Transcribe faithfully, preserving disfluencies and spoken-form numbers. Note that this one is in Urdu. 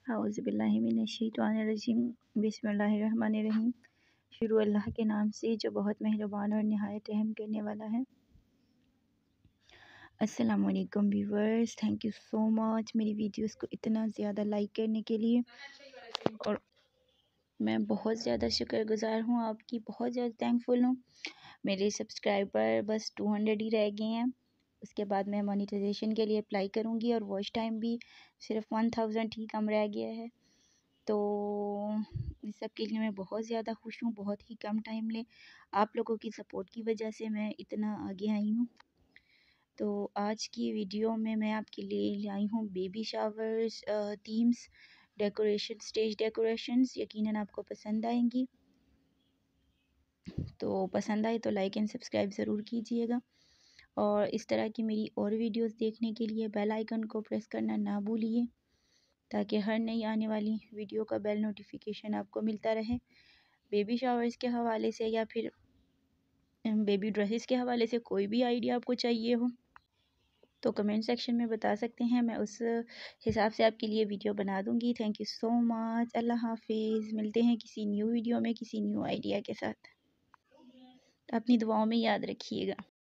اعوذ باللہ من الشیطان الرجیم بسم اللہ الرحمن الرحیم۔ شروع اللہ کے نام سے جو بہت مہربان اور نہایت رحم کرنے والا ہے۔ السلام علیکم viewers, thank you so much میری ویڈیوز کو اتنا زیادہ لائک کرنے کے لیے، اور میں بہت زیادہ شکر گزار ہوں، آپ کی بہت زیادہ تھینکفل ہوں۔ میرے سبسکرائبر بس ٹو ہنڈریڈ ہی رہ گئے ہیں، اس کے بعد میں مانیٹائزیشن کے لیے اپلائی کروں گی، اور واچ ٹائم بھی صرف ون تھاؤزینڈ ہی کم رہ گیا ہے۔ تو اس سب کے لیے میں بہت زیادہ خوش ہوں، بہت ہی کم ٹائم لے آپ لوگوں کی سپورٹ کی وجہ سے میں اتنا آگے آئی ہوں۔ تو آج کی ویڈیو میں میں آپ کے لیے لائی ہوں baby showers themes decoration, stage decorations, یقیناً آپ کو پسند آئیں گی۔ تو پسند آئے تو لائک اینڈ سبسکرائب ضرور کیجیے گا، اور اس طرح کی میری اور ویڈیوز دیکھنے کے لیے بیل آئیکن کو پریس کرنا نہ بھولیے، تاکہ ہر نئی آنے والی ویڈیو کا بیل نوٹیفیکیشن آپ کو ملتا رہے۔ بیبی شاورز کے حوالے سے یا پھر بیبی ڈریسز کے حوالے سے کوئی بھی آئیڈیا آپ کو چاہیے ہو تو کمنٹ سیکشن میں بتا سکتے ہیں، میں اس حساب سے آپ کے لیے ویڈیو بنا دوں گی۔ تھینک یو سو مچ، اللہ حافظ، ملتے ہیں کسی نیو ویڈیو میں کسی نیو آئیڈیا کے ساتھ۔ اپنی دعاؤں میں یاد رکھیے گا۔